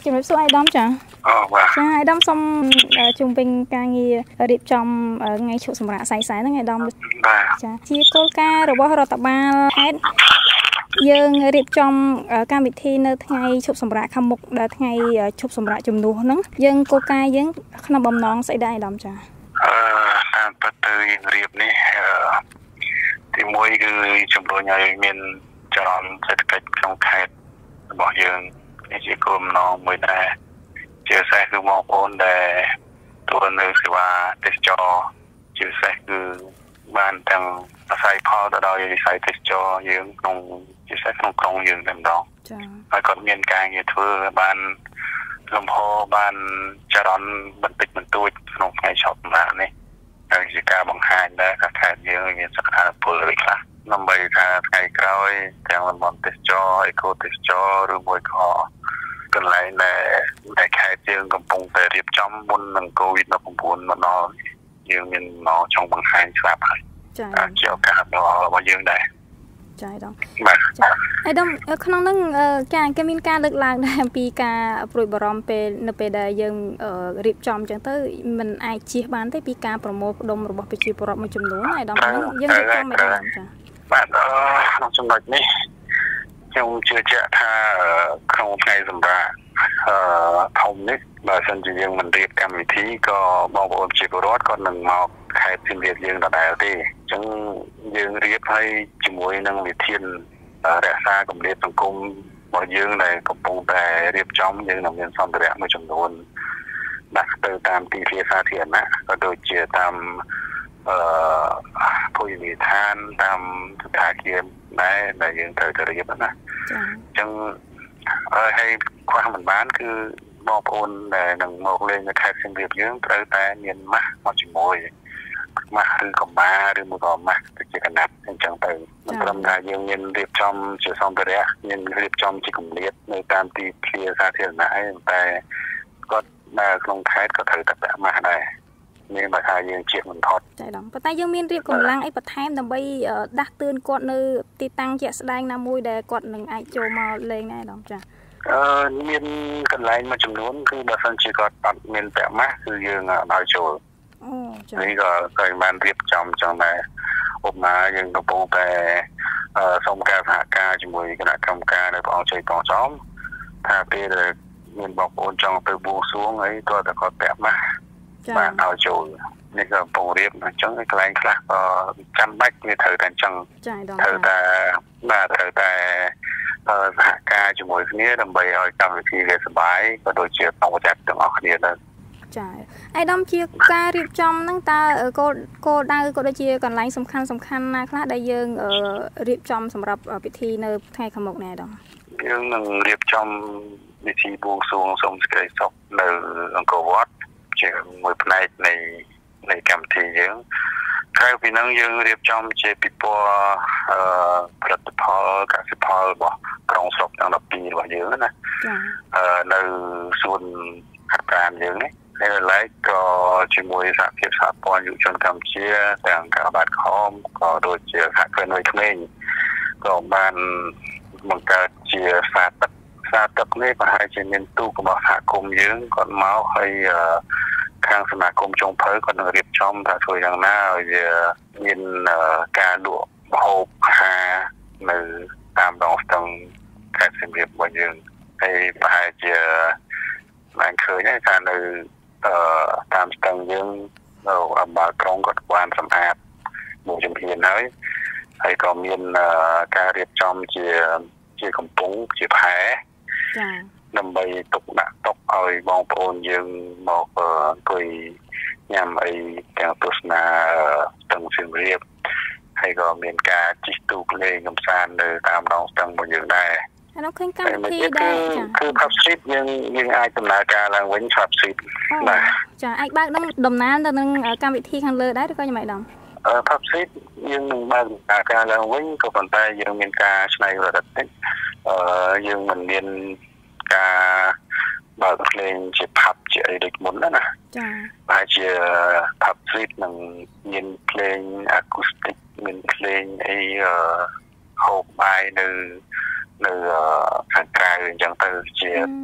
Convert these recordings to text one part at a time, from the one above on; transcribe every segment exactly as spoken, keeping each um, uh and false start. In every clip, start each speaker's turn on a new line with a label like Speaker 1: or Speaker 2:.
Speaker 1: ជំរាបសួរអាយដាមចា
Speaker 2: អូបាទ
Speaker 1: ចាអាយដាមសូមជុំវិញការងាររៀបចំថ្ងៃឈប់សម្រាកសាយសែហ្នឹងអាយដាម
Speaker 2: បាទ
Speaker 1: ចាជាគោលការណ៍របស់រដ្ឋបាលខេត្តយើងរៀបចំកម្មវិធីនៅថ្ងៃឈប់សម្រាកខាងមុខដល់ថ្ងៃឈប់សម្រាកជំនួសហ្នឹងយើងគោលការណ៍យើងក្នុងបំណងស្អីដែរអាយដាមចា
Speaker 2: អឺតាមពិតទៅយើងរៀបនេះទីមួយគឺជំរុញឲ្យមានចរន្តសេដ្ឋកិច្ចក្នុងខេត្តរបស់យើងនេះជាគោលបំណងមួយដែរជាពិសេសគឺបងប្អូនដែលទទួលនៅសេវាទេសចរជាពិសេសគឺបានទាំងអាស្រ័យផលទៅដល់វិស័យទេសចរយើងក្នុងជាពិសេសក្នុងក្រុងយើងតែម្ដង
Speaker 1: ចា៎
Speaker 2: ហើយគាត់មានការងារធ្វើបានលំហបានចរន្តបន្តិចបន្តួចក្នុងថ្ងៃឈប់សម្រាកនេះហើយជាការបង្ហាញដែរថាខេត្តយើងមានសក្តានុពលឬខ្លះដើម្បីថាថ្ងៃក្រោយទាំងតំបន់ទេសចរអេកូទេសចរឬមួយក៏កន្លែងដែលដែលខេត្តយើងកំពុងតែរៀបចំមុននឹង កូវីដ -ដិបเก้า មកដល់យើងមានមកចង់បង្ហាញស្រាប់ហើយ
Speaker 1: ចា៎
Speaker 2: ជាឱកាសរបស់យើងដែរ
Speaker 1: ចា៎អាយដាម
Speaker 2: បាទ
Speaker 1: អាយដាមក្នុងហ្នឹងការគេមានការលើកឡើងដែរអំពីការព្រួយបារម្ភពេលនៅពេលដែលយើងរៀបចំអញ្ចឹងទៅมันអាចជៀសបានទេពីការប្រមូលផ្ដុំរបស់ប្រជាពលរដ្ឋមួយចំនួនអាយដាមហ្នឹងយើងរៀបចំមិនបានចា៎
Speaker 2: បាទក្នុងចំណុចនេះខ្ញុំជឿជាក់ថាក្នុងថ្ងៃសម្រាប់អឺធំនេះបើសិនជាយើងមិនរៀបកម្មវិធីក៏បងប្អូនជាពលរដ្ឋក៏នឹងមកខេត្តសៀមរាបយើងដដែលទេអញ្ចឹងយើងរៀបឲ្យជាមួយនឹងវិធានរក្សាគម្លាតសង្គមរបស់យើងដែលកំពុងតែរៀបចំយើងនឹងមានសម្ភារៈមួយចំនួនដាក់ទៅតាមទីធ្លាសាធារណៈក៏ដូចជាតាមអឺភោជនីយដ្ឋានតាមស្ថានភាពដែរដែលយើងត្រូវទៅរៀបណា
Speaker 1: ចា៎
Speaker 2: អញ្ចឹងហើយខ្វះមិនបានគឺបងប្អូនដែលនឹងមកលេងនៅខេត្តសៀមរាបយើងត្រូវតែមានម៉ាស់មកជាមួយម៉ាស់ឬកម្បាឬមួយក៏ម៉ាស់ទៅជាកណាត់អញ្ចឹងទៅមិនត្រឹមថាយើងមានរៀបចំជាសម្ភារៈមានរៀបចំជាគម្លាតនៅតាមទីធ្លាសាធារណៈឯងតែគាត់នៅក្នុងខេត្តក៏ត្រូវតែពាក់ម៉ាស់ដែរមានបើថាយើងជៀសមិនផុត
Speaker 1: ចា៎ដល់ប៉ុន្តែយើងមានរៀបកម្លាំងអីបន្ថែមដើម្បីដាស់តឿនគាត់នៅទីតាំងជាក់ស្ដែងណាមួយដែលគាត់នឹងអាចចូលមកលេងដែរដល់ចា៎
Speaker 2: អឺមានកន្លែងមួយចំនួនគឺបើសិនជាគាត់អត់មានពាក់ម៉ាស់គឺយើងឲ្យចូល
Speaker 1: អូចា៎
Speaker 2: នេះក៏គេបានរៀបចំចឹងដែរឧបមាយើងកំពុងតែសូមការសហការជាមួយគណៈកម្មការនៅព្រះអង្គជ័យបងចំថាពេលដែលមានបងប្អូនចង់ទៅបួងសួងអីតើតើគាត់ពាក់ម៉ាស់បានឲ្យចូលនេះក៏កំពុងរៀបអញ្ចឹងកន្លែងខ្លះក៏ចាំបាច់វាត្រូវតែអញ្ចឹងត្រូវតែបាទត្រូវតែសហការជាមួយគ្នាដើម្បីឲ្យកម្មវិធីវាសប្បាយក៏ដូចជាបងប្អូនទាំងអស់គ្នាដែរ
Speaker 1: ចា៎អាយដាមជាការរៀបចំហ្នឹងតើគោលគោលដៅក៏ដូចជាកន្លែងសំខាន់សំខាន់ណាខ្លះដែលយើងរៀបចំសម្រាប់ពិធីនៅថ្ងៃខាងមុខនេះអាយដាម
Speaker 2: យើងនឹងរៀបចំពិធីបួងសួងសូមសេចក្តីសុខនៅអង្គរវត្តជាមួយផ្នែកនៃនៃកម្មវិធីយើងក្រៅពីហ្នឹងយើងរៀបចំជាពិព័រណ៍អឺផលិតផលកសិផលរបស់ក្រុងស្រុកទាំងដប់ពីររបស់យើងណា
Speaker 1: ចា៎
Speaker 2: អឺនៅសួនហាត់ប្រាណយើងនេះហើយឡែកក៏ជាមួយសហភាពសហព័ន្ធយុវជនកម្ពុជាទាំងការបតខំក៏ដូចជាសហគ្រិនវ័យក្មេងក៏បានបង្កើតជាសាទឹកសាទឹកនេះប្រហែលជាមានទូករបស់សហគមន៍យើងគាត់មកហើយខាងសមាគមចុងភៅគាត់នឹងរៀបចំថាធ្វើយ៉ាងណាឲ្យវាមានការលក់ម្ហូបអាហារនៅតាមដងស្ទឹងខេត្តសៀមរាបរបស់យើងហើយប្រហែលជាបានឃើញថានៅតាមស្ទឹងយើងនៅអម្បាលក្រុងគាត់បានសម្អាតមួយជំហានហើយហើយក៏មានការរៀបចំជាជាកំពង់ជាផែ
Speaker 1: ចា៎
Speaker 2: ដើម្បីទុកដាក់ទុកឲ្យបងប្អូនយើងមកអង្គុយញ៉ាំអីទាំងទស្សនាស្ទឹងសៀមរាបហើយក៏មានការជិះទូកលេងកម្សាន្តនៅតាមដងស្ទឹងរបស់យើងដែរ
Speaker 1: ហើយនៅឃើញកម្មវិធីដែរ
Speaker 2: ចា៎គឺ Pub Street យើងយើងអាចដំណើរការឡើងវិញ Pub Street
Speaker 1: បាទចា៎អាចបើកនឹងដំណើរទៅនឹងកម្មវិធីខាងលើដែរឬក៏យ៉ាងម៉េចដល់
Speaker 2: អឺ Pub Street យើងនឹងបើកដំណើរការឡើងវិញក៏ប៉ុន្តែយើងមានការឆ្នៃប្រឌិតតិចអឺយើងមិនមានការបើកភ្លេងជាផាប់ជាអីដូចមុនណាណា
Speaker 1: ចា៎
Speaker 2: ប្រហែលជា Pub Street នឹងមានភ្លេង acoustic មានភ្លេងអីហូបបាយនៅនៅខាងក្រៅអញ្ចឹងទៅជា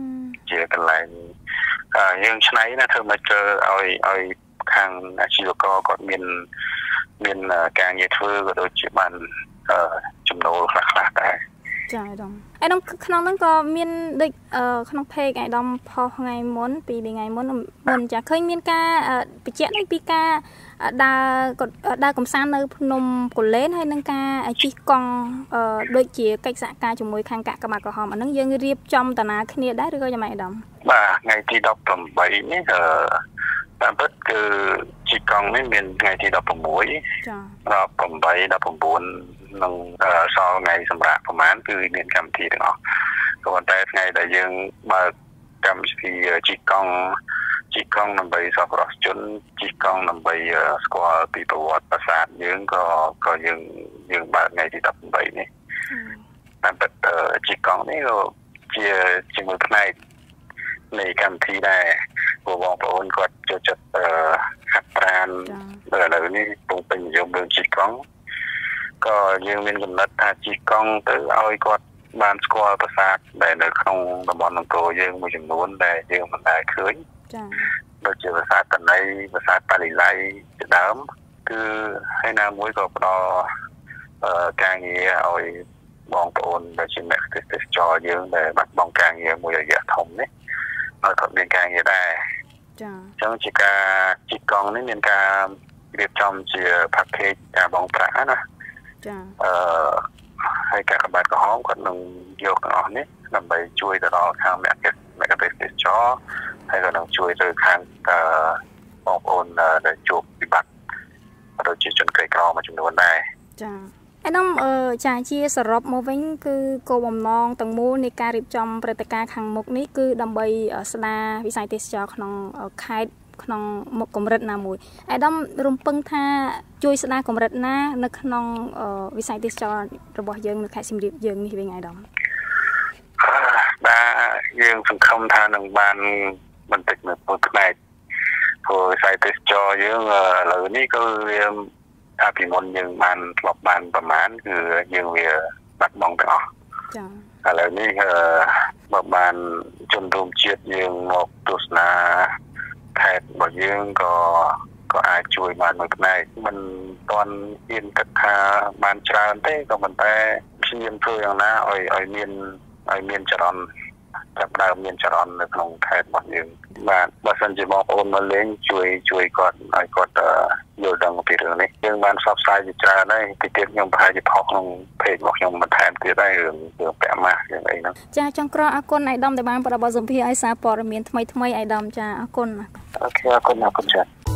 Speaker 2: ជាកន្លែងយើងឆ្នៃណាធ្វើមកធ្វើឲ្យឲ្យខាងអាជីវករគាត់មានមានការងារធ្វើក៏ដូចជាបានចំណូលខ្លះខ្លះដែរ
Speaker 1: ចាឯកឧត្តមឯកឧត្តមក្នុងហ្នឹងក៏មានដូចក្នុងเพจឯកឧត្តមផុសថ្ងៃមុនពីថ្ងៃមុនមុនចាឃើញមានការបញ្ជាក់នេះពីការដើរដើរកំសាន្តនៅភ្នំកូលែនហើយនឹងការជិះកង់ដូចជាកិច្ចសហការជាមួយខាងកាកបាទក្រហមអាហ្នឹងយើងរៀបចំតាណាគ្នាដែរឬក៏យ៉ាងម៉េចឯកឧត្តម
Speaker 2: បាទថ្ងៃទីដប់ប្រាំបីនេះតាមពិតគឺជិះកង់នេះមានថ្ងៃទីដប់ប្រាំមួយចាដប់ប្រាំបីដប់ប្រាំបួននឹងសល់ថ្ងៃសម្រាប់ប្រហែលគឺមានកម្មវិធីទាំងអស់ក៏ប៉ុន្តែថ្ងៃដែលយើងបើកកម្មវិធីជិះកង់ជិះកង់ដើម្បីសប្បុរសជនជិះកង់ដើម្បីស្គាល់ពីប្រវត្តិប្រាសាទយើងក៏ក៏យើងយើងបើកថ្ងៃទីដប់ប្រាំបីនេះតាមពិតជិះកង់នេះក៏ជាជាមួយផ្នែកនៃកម្មវិធីដែរបងប្អូនគាត់ចូលចិត្តហាត់ប្រាណឥឡូវនេះពងពេញនិយមលើជិះកង់ក៏យើងមានកំណត់ថាជិះកង់ទៅឲ្យគាត់បានស្គាល់ប្រាសាទដែលនៅក្នុងតំបន់អង្គរយើងមួយចំនួនដែលយើងមិនដែលឃើញចា៎ដូចជាប្រាសាទតណៃប្រាសាទប៉ាលីឡៃជាដើមគឺហើយណាមួយក៏ផ្ដល់ការងារឲ្យបងប្អូនដែលជាអ្នកទេសចរយើងដែលបាត់បង់ការងារមួយរយៈធំនេះឲ្យគាត់មានការងារដែរចា៎អញ្ចឹងជាការជិះកង់នេះមានការរៀបចំជា package ការបង់ប្រាក់ណាចាអឺហើយកាកបាទក្រហមគាត់នឹងយកទាំងអស់នេះដើម្បីជួយទៅដល់ខាងអ្នកអ្នកទេសចរហើយក៏នឹងជួយទៅខាងបងប្អូនដែលជួបវិបត្តិដូចជាជនក្រីក្រមួយចំនួនដែរ
Speaker 1: ចាឯកឧត្តមចាជាសរុបមកវិញគឺគោលបំណងទាំងមូលនៃការរៀបចំព្រឹត្តិការណ៍ខាងមុខនេះគឺដើម្បីស្ដារវិស័យទេសចរក្នុងខេត្តក្នុងមុខកម្រិតណាមួយឯកឧត្តមរំពឹងថាជួយស្ដារកម្រិតណានៅក្នុងវិស័យទេសចររបស់យើងនៅខេត្តសៀមរាបយើងនេះវិញឯកឧត្តម
Speaker 2: បាទយើងសង្ឃឹមថានឹងបានបន្តិចមួយផ្នែកព្រោះវិស័យទេសចរយើងឥឡូវនេះគឺវាអាពីមុនយើងបានធ្លាប់បានប្រមាណគឺយើងវាបាត់បង់ទាំងអស់ចាឥឡូវនេះបើបានជនរួមជាតិយើងមកទស្សនាខេត្តរបស់យើងក៏ក៏អាចជួយបានមួយផ្នែកមិនទាន់មានគិតថាបានច្រើនទេក៏ប៉ុន្តែព្យាយាមធ្វើយ៉ាងណាឲ្យឲ្យមានឲ្យមានចរន្តចាប់ដើមមានចរន្តនៅក្នុងខេត្តរបស់យើងបាទបើសិនជាបងប្អូនមកលេងជួយជួយគាត់ឲ្យគាត់យល់ដឹងពីរឿងនេះយើងបានផ្សព្វផ្សាយជាច្រើនហើយទីទៀតខ្ញុំប្រហែលជាផុសក្នុងเพจរបស់ខ្ញុំបន្ថែមទៀតហើយរឿងរឿងពាក់ម៉ាស់រឿងអីហ្នឹង
Speaker 1: ចាចុងក្រោយអរគុណឯកឧត្តមដែលបានផ្តល់បទសម្ភាសន៍ឲ្យសារព័ត៌មានថ្មីថ្មីឯកឧត្តមចាអរគុណ
Speaker 2: អូខេអរគុណអរគុណចា